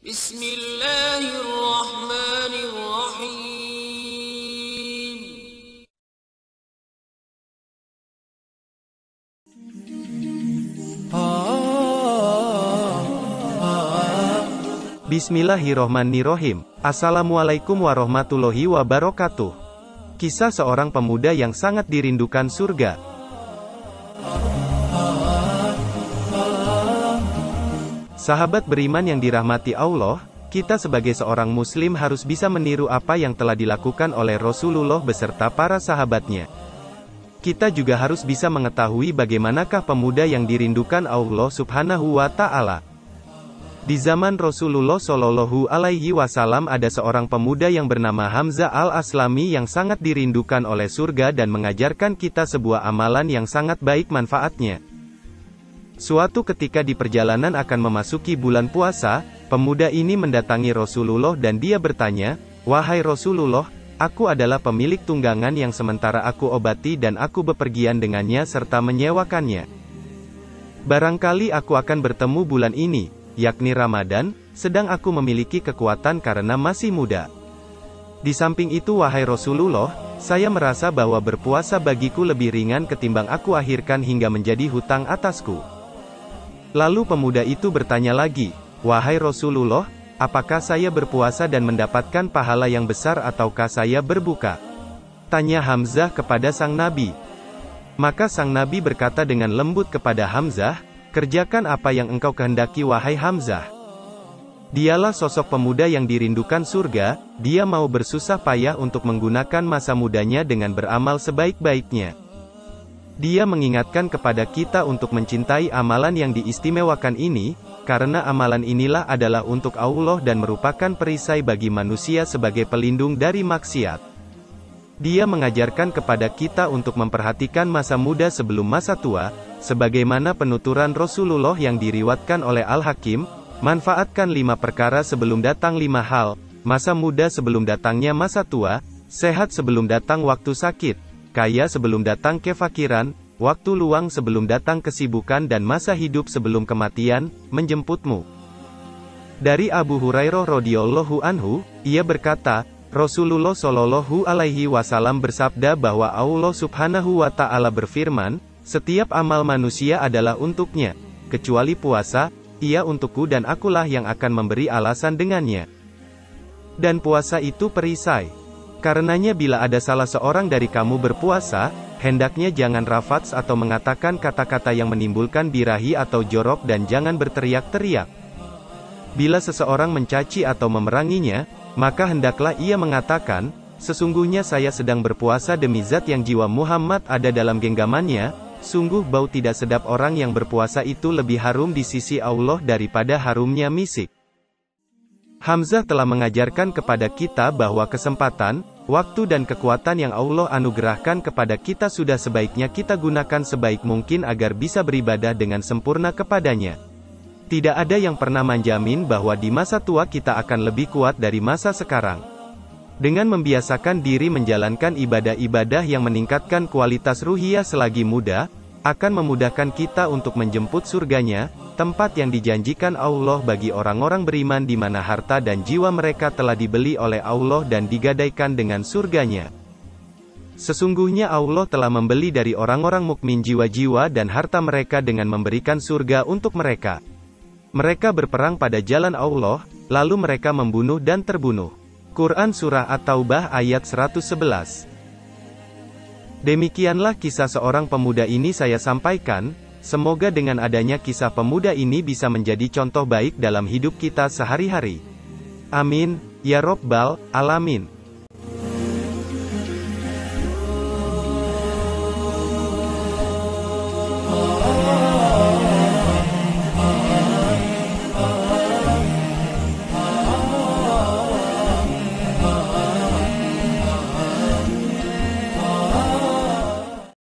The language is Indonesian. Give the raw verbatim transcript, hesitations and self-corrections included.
Bismillahirrahmanirrahim. Bismillahirrohmanirrohim. Assalamualaikum warahmatullahi wabarakatuh. Kisah seorang pemuda yang sangat dirindukan surga. Sahabat beriman yang dirahmati Allah, kita sebagai seorang muslim harus bisa meniru apa yang telah dilakukan oleh Rasulullah beserta para sahabatnya. Kita juga harus bisa mengetahui bagaimanakah pemuda yang dirindukan Allah Subhanahu wa Ta'ala. Di zaman Rasulullah Shallallahu Alaihi Wasallam ada seorang pemuda yang bernama Hamzah al-Aslami yang sangat dirindukan oleh surga dan mengajarkan kita sebuah amalan yang sangat baik manfaatnya. Suatu ketika di perjalanan akan memasuki bulan puasa, pemuda ini mendatangi Rasulullah dan dia bertanya, "Wahai Rasulullah, aku adalah pemilik tunggangan yang sementara aku obati dan aku bepergian dengannya serta menyewakannya. Barangkali aku akan bertemu bulan ini, yakni Ramadan, sedang aku memiliki kekuatan karena masih muda. Di samping itu wahai Rasulullah, saya merasa bahwa berpuasa bagiku lebih ringan ketimbang aku akhirkan hingga menjadi hutang atasku." Lalu pemuda itu bertanya lagi, "Wahai Rasulullah, apakah saya berpuasa dan mendapatkan pahala yang besar ataukah saya berbuka?" Tanya Hamzah kepada sang Nabi. Maka sang Nabi berkata dengan lembut kepada Hamzah, "Kerjakan apa yang engkau kehendaki wahai Hamzah." Dialah sosok pemuda yang dirindukan surga, dia mau bersusah payah untuk menggunakan masa mudanya dengan beramal sebaik-baiknya. Dia mengingatkan kepada kita untuk mencintai amalan yang diistimewakan ini, karena amalan inilah adalah untuk Allah dan merupakan perisai bagi manusia sebagai pelindung dari maksiat. Dia mengajarkan kepada kita untuk memperhatikan masa muda sebelum masa tua, sebagaimana penuturan Rasulullah yang diriwatkan oleh Al-Hakim, manfaatkan lima perkara sebelum datang lima hal, masa muda sebelum datangnya masa tua, sehat sebelum datang waktu sakit, kaya sebelum datang kefakiran, waktu luang sebelum datang kesibukan dan masa hidup sebelum kematian menjemputmu. Dari Abu Hurairah radhiyallahu anhu, ia berkata, Rasulullah Shallallahu Alaihi Wasallam bersabda bahwa Allah Subhanahu wa Ta'ala berfirman, "Setiap amal manusia adalah untuknya, kecuali puasa, ia untukku dan akulah yang akan memberi alasan dengannya. Dan puasa itu perisai. Karenanya bila ada salah seorang dari kamu berpuasa, hendaknya jangan rafats atau mengatakan kata-kata yang menimbulkan birahi atau jorok dan jangan berteriak-teriak. Bila seseorang mencaci atau memeranginya, maka hendaklah ia mengatakan, sesungguhnya saya sedang berpuasa demi zat yang jiwa Muhammad ada dalam genggamannya, sungguh bau tidak sedap orang yang berpuasa itu lebih harum di sisi Allah daripada harumnya misik." Hamzah telah mengajarkan kepada kita bahwa kesempatan, waktu dan kekuatan yang Allah anugerahkan kepada kita sudah sebaiknya kita gunakan sebaik mungkin agar bisa beribadah dengan sempurna kepadanya. Tidak ada yang pernah menjamin bahwa di masa tua kita akan lebih kuat dari masa sekarang. Dengan membiasakan diri menjalankan ibadah-ibadah yang meningkatkan kualitas ruhiyah selagi muda, akan memudahkan kita untuk menjemput surganya, tempat yang dijanjikan Allah bagi orang-orang beriman di mana harta dan jiwa mereka telah dibeli oleh Allah dan digadaikan dengan surganya. Sesungguhnya Allah telah membeli dari orang-orang mukmin jiwa-jiwa dan harta mereka dengan memberikan surga untuk mereka. Mereka berperang pada jalan Allah, lalu mereka membunuh dan terbunuh. Quran Surah At-Taubah ayat seratus sebelas. Demikianlah kisah seorang pemuda ini saya sampaikan, semoga dengan adanya kisah pemuda ini bisa menjadi contoh baik dalam hidup kita sehari-hari. Amin, ya Rabbal Alamin.